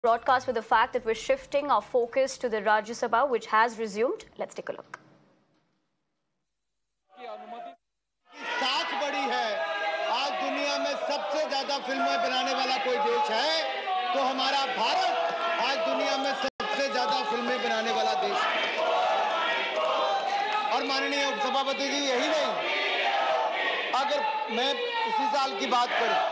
broadcast with the fact that we're shifting our focus to the Rajya Sabha, which has resumed. Let's take a look. साख बड़ी है। आज दुनिया में सबसे ज्यादा फिल्में बनाने वाला कोई देश है तो हमारा भारत आज दुनिया में सबसे ज्यादा फिल्में बनाने वाला देश है। और माननीय उपसभापति जी, यही नहीं, अगर मैं इसी साल की बात करूं,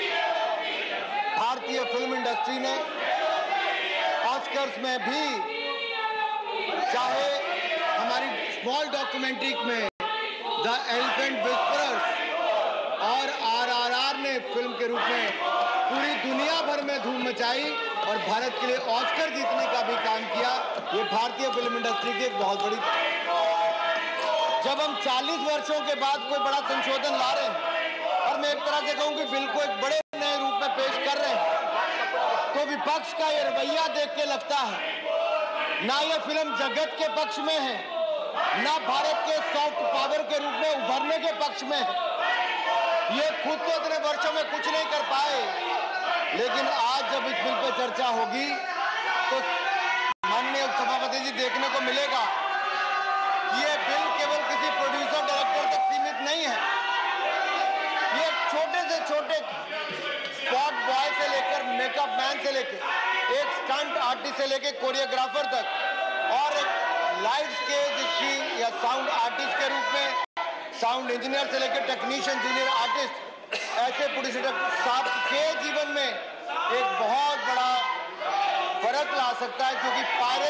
भारतीय फिल्म इंडस्ट्री ने ऑस्कर्स में भी, चाहे हमारी स्मॉल डॉक्यूमेंट्री में द एलिफेंट विस्परर्स और आरआरआर ने फिल्म के रूप में पूरी दुनिया भर में धूम मचाई और भारत के लिए ऑस्कर जीतने का भी काम किया। ये भारतीय फिल्म इंडस्ट्री की एक बहुत बड़ी, जब हम 40 वर्षों के बाद कोई बड़ा संशोधन ला रहे हैं और मैं एक तरह से कहूं कि बिल को एक बड़े नए रूप में पेश कर रहे हैं, तो विपक्ष का ये रवैया देख के लगता है ना ये फिल्म जगत के पक्ष में है, ना भारत के सॉफ्ट पावर के रूप में उभरने के पक्ष में है। ये खुद तो इतने वर्षों में कुछ नहीं कर पाए, लेकिन आज जब इस बिल पर चर्चा होगी तो माननीय उपसभापति जी देखने को मिलेगा कि ये बिल केवल किसी प्रोड्यूसर डायरेक्टर तक सीमित नहीं है। ये छोटे से छोटे स्पॉट बॉय से लेकर मेकअप मैन से लेकर एक स्टंट आर्टिस्ट से लेकर कोरियोग्राफर तक और एक लाइट्स के जिसकी या साउंड आर्टिस्ट के रूप में साउंड इंजीनियर से लेकर टेक्नीशियन, जूनियर आर्टिस्ट, ऐसे प्रोड्यूसर सबके जीवन में एक बहुत बड़ा फर्क ला सकता है, क्योंकि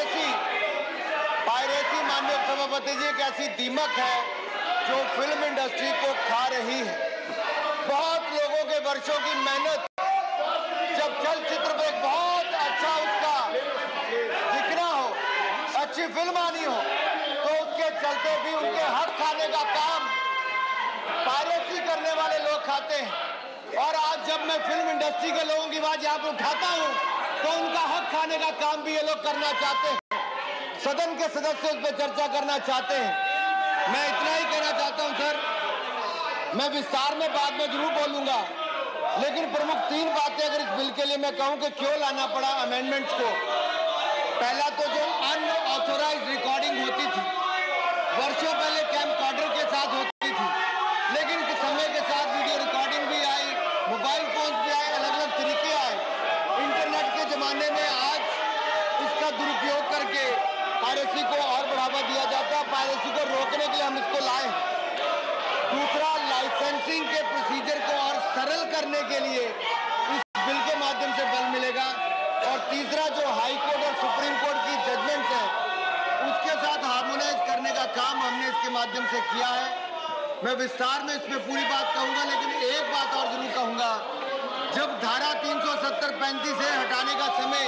पायरेसी माननीय सभापति जी एक ऐसी दीमक है जो फिल्म इंडस्ट्री को खा रही है। बहुत लोगों के वर्षों की मेहनत, जब चलचित्र पे बहुत अच्छा उसका दिखना हो, अच्छी फिल्म आनी हो, तो उसके चलते भी उनके हक खाने का काम पायरेसी करने वाले लोग खाते हैं। और आज जब मैं फिल्म इंडस्ट्री के लोगों की आवाज यहाँ पर उठाता हूँ तो उनका हक खाने का काम भी ये लोग करना चाहते हैं। सदन के सदस्य उस पर चर्चा करना चाहते हैं। मैं इतना ही कहना चाहता हूँ सर, मैं विस्तार में बाद में जरूर बोलूंगा, लेकिन प्रमुख 3 बातें अगर इस बिल के लिए मैं कहूँ कि क्यों लाना पड़ा अमेंडमेंट्स को। पहला तो जो अनऑथोराइज्ड रिकॉर्डिंग होती थी, वर्षों पहले कैमकॉर्डर के साथ होती थी, लेकिन समय के साथ वीडियो रिकॉर्डिंग भी आई, मोबाइल फोन भी आए, अलग अलग तरीके आए। इंटरनेट के जमाने में आज इसका दुरुपयोग करके पायरेसी को और बढ़ावा दिया जाता है। पायरेसी को रोकने के लिए हम इसको लाए। दूसरा, लाइसेंसिंग के प्रोसीजर को और सरल करने के लिए इस बिल के माध्यम से बल मिलेगा। और तीसरा, जो हाई कोर्ट और सुप्रीम कोर्ट की जजमेंट्स है उसके साथ हार्मोनाइज करने का काम हमने इसके माध्यम से किया है। मैं विस्तार में इसमें पूरी बात कहूंगा, लेकिन एक बात और जरूर कहूंगा, जब धारा 370-35 से हटाने का समय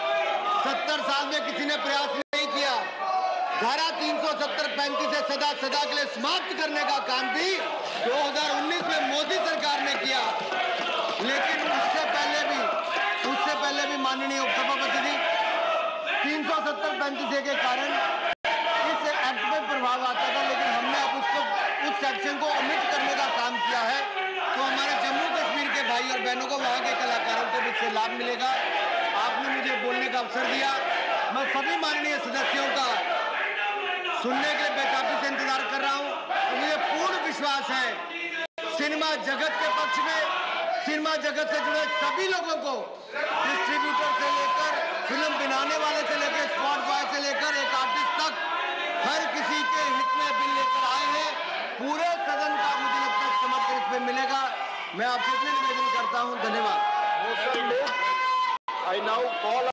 70 साल में किसी ने प्रयास नहीं किया, धारा 370-35 से सदा के लिए समाप्त करने का काम भी 2019 में मोदी सरकार ने किया। लेकिन उससे पहले भी माननीय उपसभापति जी 370-35 के कारण इस एक्ट में प्रभाव आता था, लेकिन हमने अब उसको उस सेक्शन को ओमिट करने का काम किया है, तो हमारे जम्मू कश्मीर के भाई और बहनों को, वहाँ के कलाकारों को भी इससे लाभ मिलेगा। आपने मुझे बोलने का अवसर दिया, मैं सभी माननीय सदस्यों का सुनने के लिए बेताबी से इंतजार कर रहा हूँ। तो मुझे पूर्ण विश्वास है सिनेमा जगत के पक्ष में, सिनेमा जगत से जुड़े सभी लोगों को, डिस्ट्रीब्यूटर से लेकर फिल्म बनाने वाले से लेकर स्पॉट बॉय से लेकर एक आर्टिस्ट तक, हर किसी के हित में बिल लेकर आए हैं। पूरे सदन का मुझे लगता है समर्थन इसमें मिलेगा। मैं आपसे इतने निवेदन करता हूं। धन्यवाद।